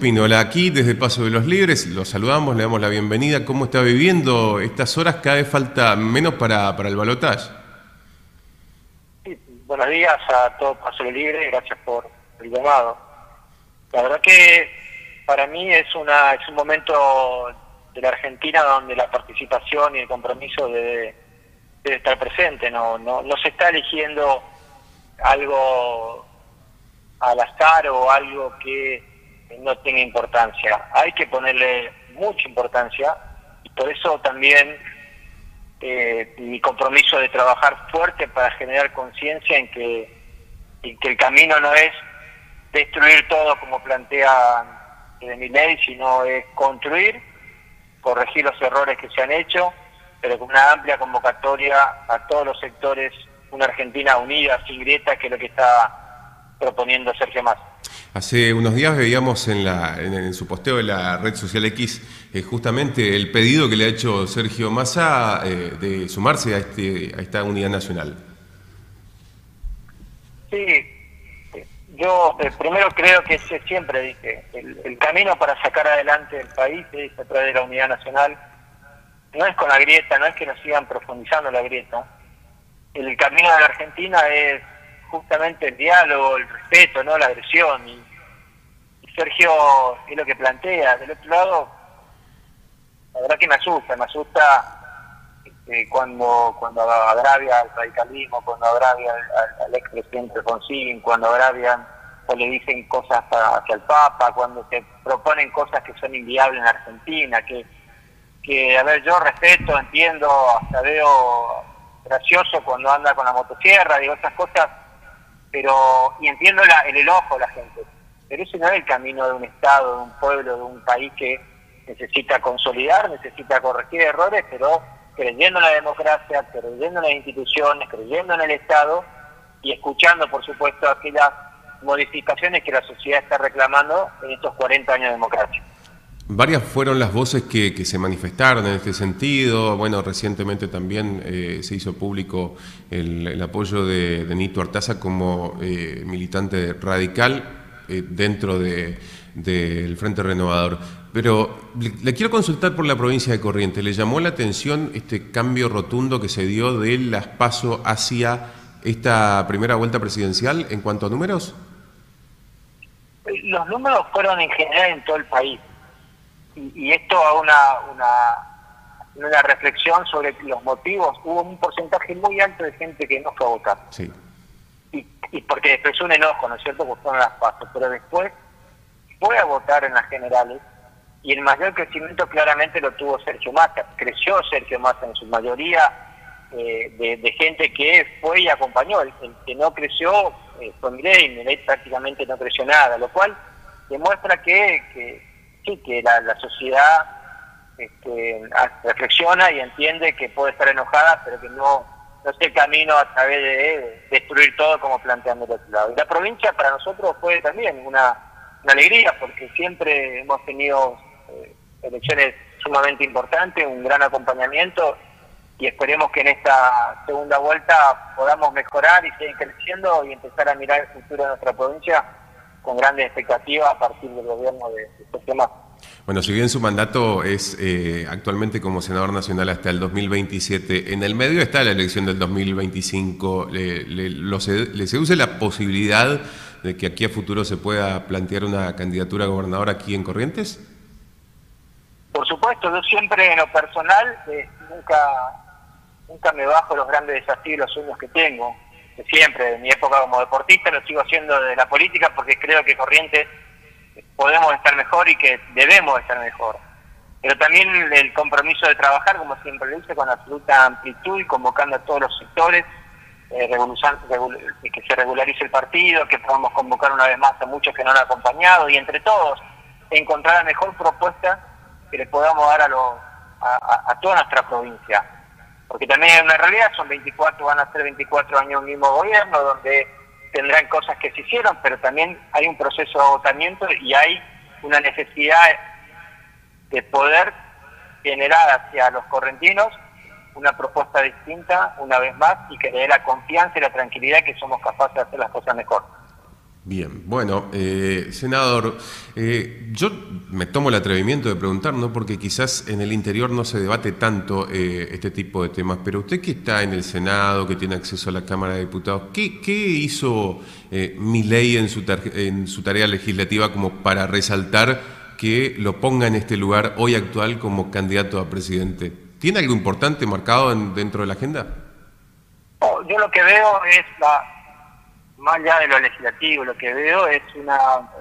Pinola, aquí desde Paso de los Libres, los saludamos, le damos la bienvenida. ¿Cómo está viviendo estas horas? Cada vez falta menos para el balotaje. Sí, buenos días a todo Paso de los Libres, gracias por el llamado. La verdad que para mí es un momento de la Argentina donde la participación y el compromiso debe estar presente. No se está eligiendo algo al azar o algo que no tenga importancia. Hay que ponerle mucha importancia y por eso también mi compromiso de trabajar fuerte para generar conciencia en que el camino no es destruir todo como plantea Milei, sino es construir, corregir los errores que se han hecho, pero con una amplia convocatoria a todos los sectores, una Argentina unida, sin grieta, que es lo que está proponiendo Sergio Massa. Hace unos días veíamos en su posteo de la red social X justamente el pedido que le ha hecho Sergio Massa de sumarse a esta unidad nacional. Sí, yo primero creo que siempre dije, el camino para sacar adelante el país es a través de la unidad nacional, no es con la grieta, no es que nos sigan profundizando la grieta. El camino de la Argentina es justamente el diálogo, el respeto, no la agresión, y Sergio es lo que plantea. Del otro lado, la verdad que me asusta cuando agravia al radicalismo, cuando agravia al expresidente Alfonsín, cuando agravian o le dicen cosas hacia el Papa, cuando se proponen cosas que son inviables en Argentina, que a ver, yo respeto, entiendo, hasta veo gracioso cuando anda con la motosierra, digo esas cosas, y entiendo el enojo de la gente, pero ese no es el camino de un Estado, de un pueblo, de un país que necesita consolidar, necesita corregir errores, pero creyendo en la democracia, creyendo en las instituciones, creyendo en el Estado y escuchando, por supuesto, aquellas modificaciones que la sociedad está reclamando en estos 40 años de democracia. Varias fueron las voces que se manifestaron en este sentido. Bueno, recientemente también se hizo público el apoyo de Nito Artaza como militante radical dentro del Frente Renovador. Pero le quiero consultar por la provincia de Corrientes. ¿Le llamó la atención este cambio rotundo que se dio de las PASO hacia esta primera vuelta presidencial en cuanto a números? Los números fueron en general en todo el país. Y esto a una reflexión sobre los motivos. Hubo un porcentaje muy alto de gente que no fue a votar. Sí. Y porque expresó un enojo, ¿no es cierto?, porque fueron las PASO, pero después fue a votar en las generales y el mayor crecimiento claramente lo tuvo Sergio Massa. Creció Sergio Massa en su mayoría de gente que fue y acompañó. El que no creció fue Milei prácticamente no creció nada, lo cual demuestra que la sociedad reflexiona y entiende que puede estar enojada, pero que no es el camino a través de destruir todo como planteando el otro lado. Y la provincia para nosotros fue también una alegría, porque siempre hemos tenido elecciones sumamente importantes, un gran acompañamiento, y esperemos que en esta segunda vuelta podamos mejorar y seguir creciendo y empezar a mirar el futuro de nuestra provincia con grandes expectativas a partir del gobierno de Sergio Massa. Bueno, si bien su mandato es actualmente como senador nacional hasta el 2027, en el medio está la elección del 2025. ¿Le seduce la posibilidad de que aquí a futuro se pueda plantear una candidatura a gobernador aquí en Corrientes? Por supuesto, yo siempre en lo personal nunca me bajo los grandes desafíos y los sueños que tengo. Siempre, en mi época como deportista, lo sigo haciendo de la política porque creo que Corrientes podemos estar mejor y que debemos estar mejor. Pero también el compromiso de trabajar, como siempre lo hice, con absoluta amplitud y convocando a todos los sectores, que se regularice el partido, que podamos convocar una vez más a muchos que no han acompañado y entre todos encontrar la mejor propuesta que le podamos dar a toda nuestra provincia. Porque también en una realidad van a ser 24 años un mismo gobierno, donde tendrán cosas que se hicieron, pero también hay un proceso de agotamiento y hay una necesidad de poder generar hacia los correntinos una propuesta distinta una vez más y que le dé la confianza y la tranquilidad que somos capaces de hacer las cosas mejor. Bien, bueno, senador, yo me tomo el atrevimiento de preguntar, ¿no? Porque quizás en el interior no se debate tanto este tipo de temas, pero usted que está en el Senado, que tiene acceso a la Cámara de Diputados, ¿qué hizo Milei en su tarea legislativa como para resaltar que lo ponga en este lugar hoy actual como candidato a presidente? ¿Tiene algo importante marcado dentro de la agenda? No, yo lo que veo es más allá de lo legislativo, lo que veo es una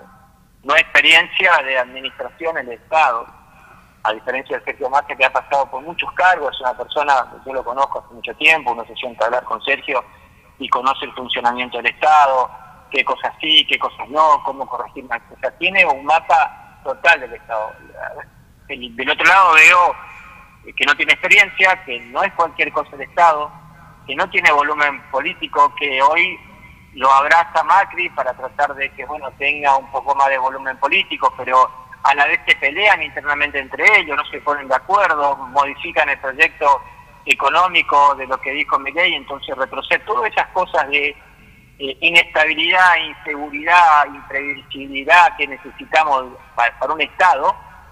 no experiencia de administración en el Estado, a diferencia de Sergio Massa, que ha pasado por muchos cargos. Es una persona, yo lo conozco hace mucho tiempo, uno se sienta a hablar con Sergio y conoce el funcionamiento del Estado, qué cosas sí, qué cosas no, cómo corregir más. O sea, tiene un mapa total del Estado. Del otro lado veo que no tiene experiencia, que no es cualquier cosa del Estado, que no tiene volumen político, que hoy lo abraza Macri para tratar de que, bueno, tenga un poco más de volumen político, pero a la vez se pelean internamente entre ellos, no se ponen de acuerdo, modifican el proyecto económico de lo que dijo Milei, entonces retrocede. Todas esas cosas de inestabilidad, inseguridad, imprevisibilidad que necesitamos para un Estado,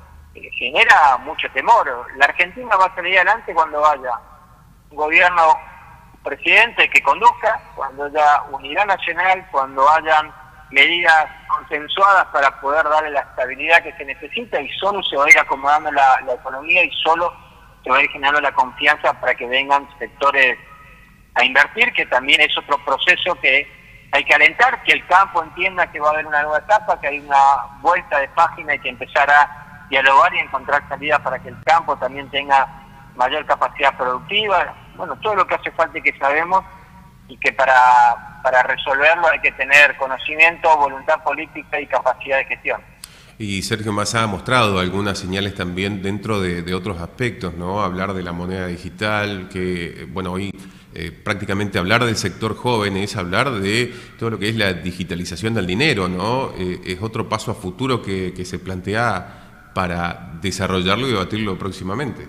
genera mucho temor. La Argentina va a salir adelante cuando haya un gobierno, presidente que conduzca, cuando haya unidad nacional, cuando hayan medidas consensuadas para poder darle la estabilidad que se necesita, y solo se va a ir acomodando la economía y solo se va a ir generando la confianza para que vengan sectores a invertir, que también es otro proceso que hay que alentar, que el campo entienda que va a haber una nueva etapa, que hay una vuelta de página y que empezar a dialogar y encontrar salida para que el campo también tenga mayor capacidad productiva. Bueno, todo lo que hace falta y que sabemos, y que para resolverlo hay que tener conocimiento, voluntad política y capacidad de gestión. Y Sergio Massa ha mostrado algunas señales también dentro de otros aspectos, ¿no? Hablar de la moneda digital, que, bueno, hoy prácticamente hablar del sector joven es hablar de todo lo que es la digitalización del dinero, ¿no? Es otro paso a futuro que se plantea para desarrollarlo y debatirlo próximamente.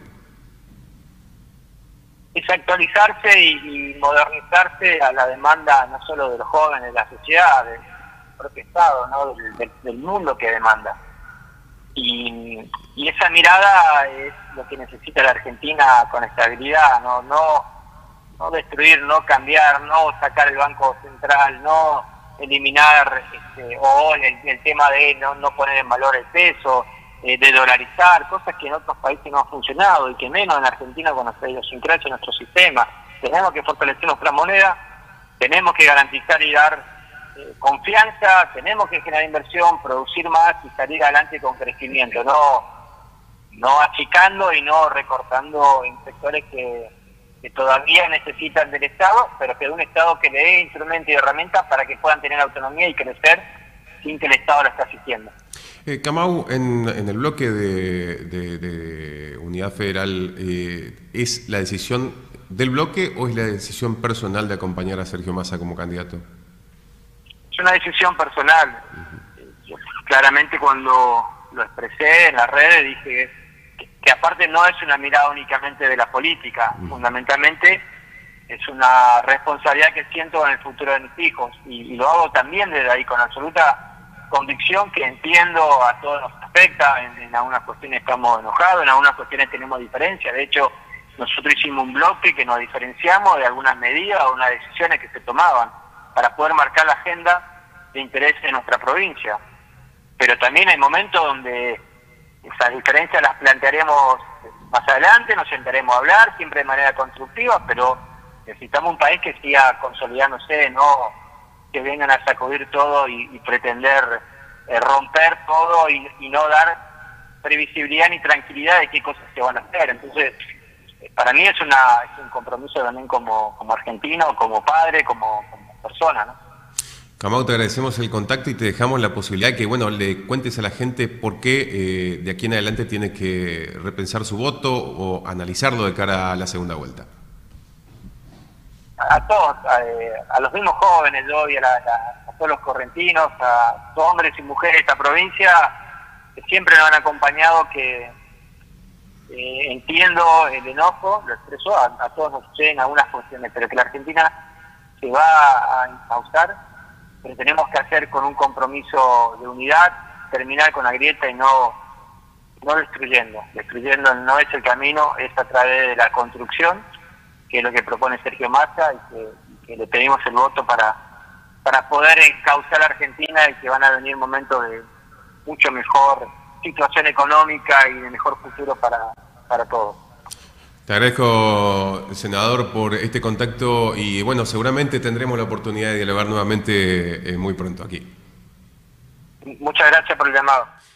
Es actualizarse y modernizarse a la demanda no solo de los jóvenes, de la sociedad, del propio Estado, ¿no? del mundo que demanda. Y esa mirada es lo que necesita la Argentina con estabilidad, no destruir, no cambiar, no sacar el Banco Central, no eliminar el tema de no poner en valor el peso, de dolarizar, cosas que en otros países no han funcionado y que menos en Argentina con nuestra idiosincrasia en nuestro sistema. Tenemos que fortalecer nuestra moneda, tenemos que garantizar y dar confianza, tenemos que generar inversión, producir más y salir adelante con crecimiento, no achicando y no recortando en sectores que todavía necesitan del Estado, pero que de un Estado que le dé instrumentos y herramientas para que puedan tener autonomía y crecer sin que el Estado lo esté asistiendo. Camau, en el bloque de Unidad Federal, ¿es la decisión del bloque o es la decisión personal de acompañar a Sergio Massa como candidato? Es una decisión personal. Yo claramente cuando lo expresé en las redes dije que aparte no es una mirada únicamente de la política, fundamentalmente es una responsabilidad que siento en el futuro de mis hijos y lo hago también desde ahí con absoluta convicción, que entiendo a todos nos afecta. En algunas cuestiones estamos enojados, en algunas cuestiones tenemos diferencias. De hecho, nosotros hicimos un bloque que nos diferenciamos de algunas medidas o unas decisiones que se tomaban para poder marcar la agenda de interés de nuestra provincia. Pero también hay momentos donde esas diferencias las plantearemos más adelante, nos sentaremos a hablar, siempre de manera constructiva, pero necesitamos un país que siga consolidándose, no que vengan a sacudir todo y pretender romper todo y no dar previsibilidad ni tranquilidad de qué cosas se van a hacer. Entonces, para mí es un compromiso también como argentino, como padre, como persona, ¿no? Camau, te agradecemos el contacto y te dejamos la posibilidad de que, bueno, le cuentes a la gente por qué de aquí en adelante tiene que repensar su voto o analizarlo de cara a la segunda vuelta. A todos, a los mismos jóvenes, yo y a todos los correntinos, a todos hombres y mujeres de esta provincia, que siempre nos han acompañado, que entiendo el enojo, lo expreso, a todos nos suceden algunas cuestiones, pero que la Argentina se va a encauzar, pero tenemos que hacer con un compromiso de unidad, terminar con la grieta y no destruyendo. Destruyendo no es el camino, es a través de la construcción, que es lo que propone Sergio Massa, y que le pedimos el voto para poder encauzar a Argentina, y que van a venir momentos de mucho mejor situación económica y de mejor futuro para todos. Te agradezco, senador, por este contacto y bueno, seguramente tendremos la oportunidad de dialogar nuevamente muy pronto aquí. Muchas gracias por el llamado.